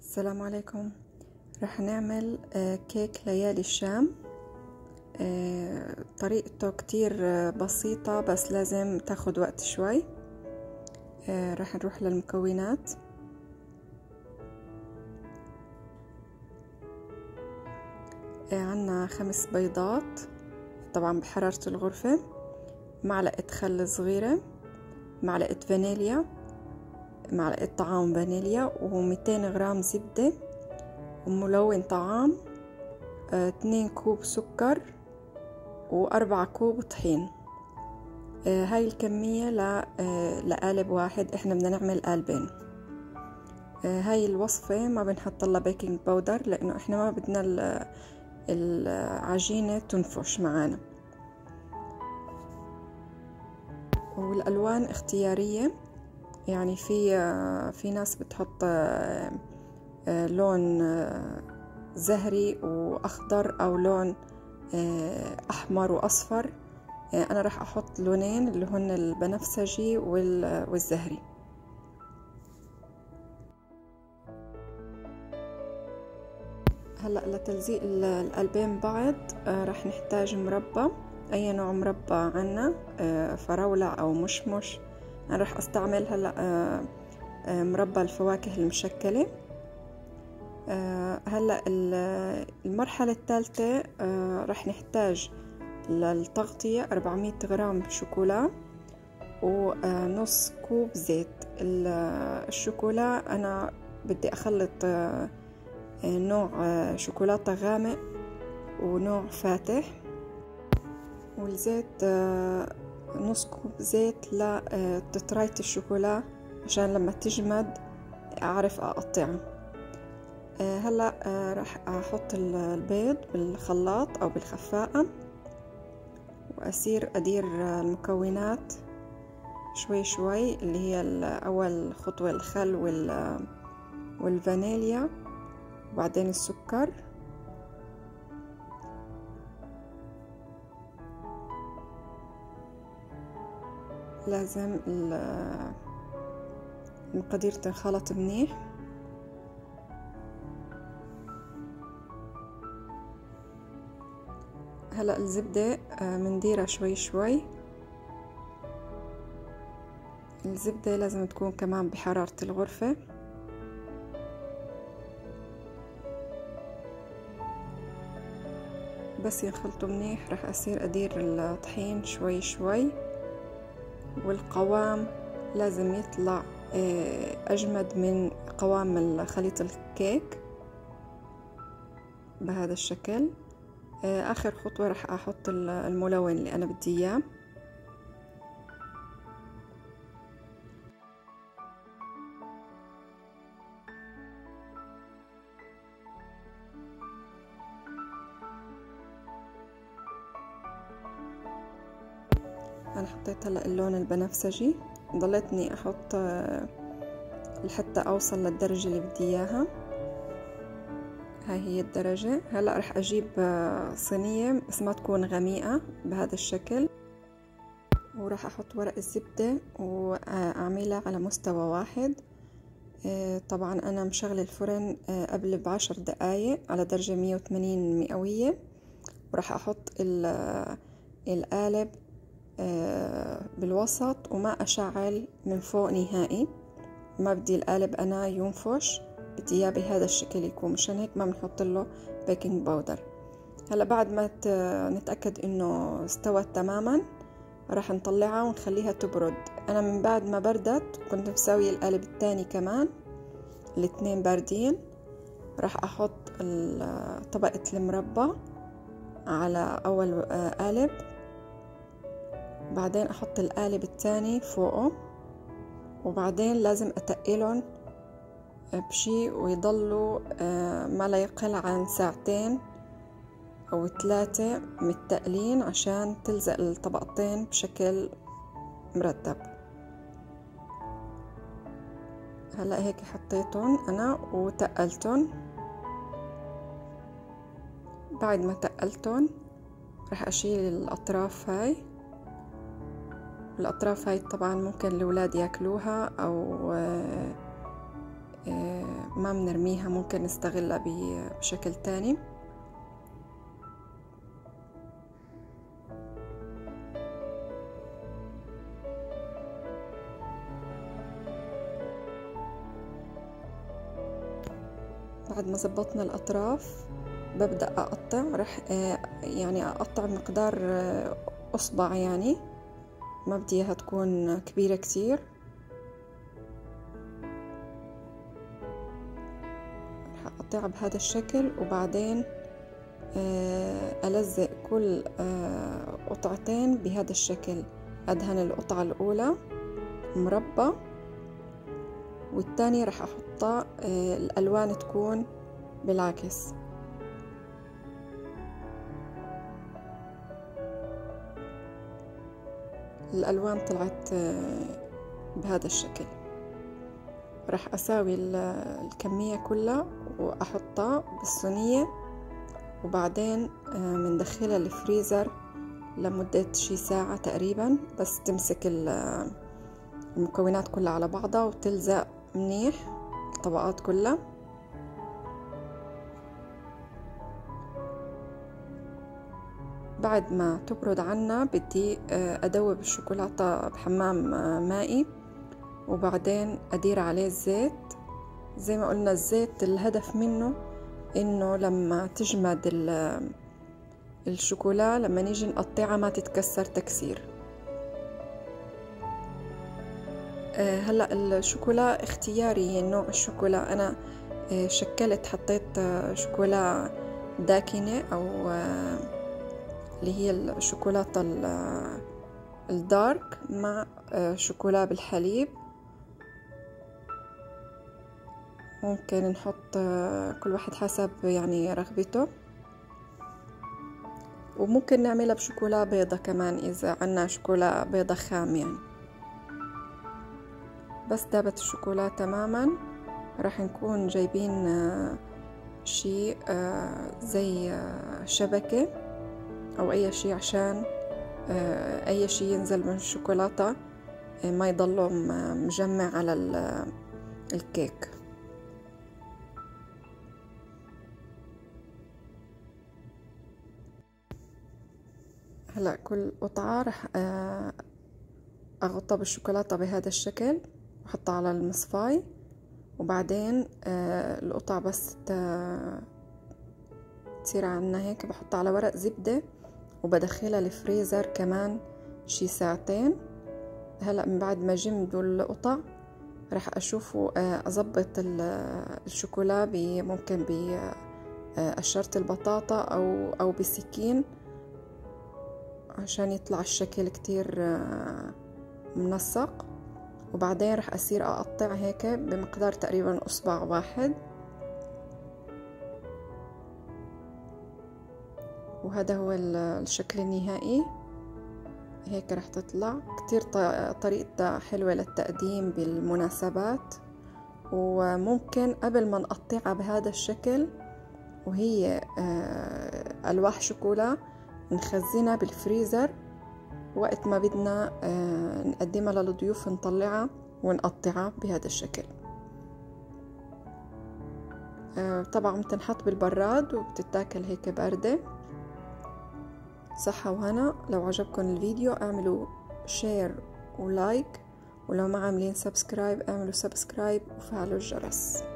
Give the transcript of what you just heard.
السلام عليكم. رح نعمل كيك ليالي الشام. طريقته كتير بسيطة، بس لازم تاخد وقت شوي. رح نروح للمكونات. عنا 5 بيضات طبعا بحرارة الغرفة، معلقة خل صغيرة، معلقة فانيليا، معلقة طعام فانيليا، و200 غرام زبدة، وملون طعام، 2 كوب سكر، و4 كوب طحين. هاي الكمية لقالب واحد، احنا بدنا نعمل قالبين. هاي الوصفة ما بنحط لها بيكنج باودر لانه احنا ما بدنا العجينة تنفش معانا. والالوان اختيارية، يعني في ناس بتحط لون زهري واخضر او لون احمر واصفر. انا راح احط لونين اللي هن البنفسجي والزهري. هلا لتلزيق القلبين بعض راح نحتاج مربى، اي نوع مربى عنا، فراولة او مشمش. انا راح استعمل هلا مربى الفواكه المشكلة. هلا المرحلة الثالثة راح نحتاج للتغطية 400 غرام شوكولا ونص كوب زيت. الشوكولا أنا بدي أخلط نوع شوكولاتة غامق ونوع فاتح، والزيت نص كوب زيت لتطرية الشوكولا عشان لما تجمد أعرف أقطعها. هلأ راح أحط البيض بالخلاط أو بالخفاقة، وأصير أدير المكونات شوي شوي، اللي هي أول خطوة الخل والفانيليا، وبعدين السكر، لازم المقادير تنخلط منيح. هلأ الزبدة منديرها شوي شوي. الزبدة لازم تكون كمان بحرارة الغرفة. بس ينخلطوا منيح راح أصير أدير الطحين شوي شوي، والقوام لازم يطلع أجمد من قوام خليط الكيك بهذا الشكل. آخر خطوة راح أحط الملون اللي أنا بدي إياه. أنا حطيت هلأ اللون البنفسجي، ضليتني أحط لحتى أوصل للدرجة اللي بدي إياها. هاي هي الدرجة. هلأ رح أجيب صينية بس ما تكون غميقة بهذا الشكل، وراح أحط ورق الزبدة وأعملها على مستوى واحد. طبعا أنا مشغلة الفرن قبل ب10 دقايق على درجة 180 مئوية، وراح أحط القالب بالوسط وما أشعل من فوق نهائي. ما بدي القالب أنا ينفش، بدي إياه بهذا الشكل يكون، مشان هيك ما بنحط له بيكنج باودر. هلا بعد ما نتأكد إنه استوت تماما راح نطلعها ونخليها تبرد. أنا من بعد ما بردت كنت مسوي القالب الثاني كمان، الاثنين باردين. راح أحط طبقة المربى على أول قالب، بعدين أحط القالب الثاني فوقه، وبعدين لازم أتقلهم بشي ويضلوا ما لا يقل عن 2 أو 3 متقلين عشان تلزق الطبقتين بشكل مرتب. هلأ هيك حطيتهم أنا وتقلتهم. بعد ما تقلتهم رح أشيل الأطراف هاي. الأطراف هاي طبعا ممكن الأولاد ياكلوها أو ما بنرميها، ممكن نستغلها بشكل تاني. بعد ما زبطنا الأطراف ببدأ أقطع. رح يعني أقطع مقدار أصبع، يعني ما بدي إياها تكون كبيرة كتير. رح أقطعها بهذا الشكل، وبعدين ألزق كل قطعتين بهذا الشكل. أدهن القطعة الأولى مربى، والتانية رح أحطها الألوان تكون بالعكس. الألوان طلعت بهذا الشكل. رح أساوي الكمية كلها وأحطها بالصينية، وبعدين بندخلها الفريزر لمدة شي ساعة تقريبا، بس تمسك المكونات كلها على بعضها وتلزق منيح الطبقات كلها. بعد ما تبرد عنا بدي أدوب الشوكولاتة بحمام مائي، وبعدين أدير عليه الزيت. زي ما قلنا الزيت الهدف منه إنه لما تجمد الشوكولا لما نيجي نقطعها ما تتكسر تكسير. هلا الشوكولا اختياري نوع الشوكولا. أنا شكلت حطيت شوكولا داكنة أو اللي هي الشوكولاتة الدارك مع شوكولا بالحليب. ممكن نحط كل واحد حسب يعني رغبته، وممكن نعملها بشوكولا بيضة كمان إذا عنا شوكولا بيضة خام يعني. بس دابت الشوكولا تماما، راح نكون جايبين شي زي شبكة أو أي شي عشان أي شي ينزل من الشوكولاتة ما يضله مجمع على الكيك. هلا كل قطعة رح أغطى بالشوكولاتة بهذا الشكل وأحطها على المصفاي، وبعدين القطع بس تصير عنا هيك بحطها على ورق زبدة وبدخلها الفريزر كمان شي ساعتين. هلا من بعد ما جمدوا القطع رح أشوفه أضبط الشوكولا ممكن بقشرة البطاطا أو بسكين عشان يطلع الشكل كتير منسق. وبعدين رح أصير أقطع هيك بمقدار تقريبا أصبع واحد، وهذا هو الشكل النهائي. هيك رح تطلع كتير طريقتها حلوة للتقديم بالمناسبات. وممكن قبل ما نقطعها بهذا الشكل وهي ألواح شوكولا نخزنها بالفريزر، وقت ما بدنا نقدمها للضيوف نطلعها ونقطعها بهذا الشكل. طبعا بتنحط بالبراد وبتتاكل هيك باردة. صحة وهنا. لو عجبكم الفيديو اعملوا شير ولايك، ولو ما عاملين سبسكرايب اعملوا سبسكرايب وفعلوا الجرس.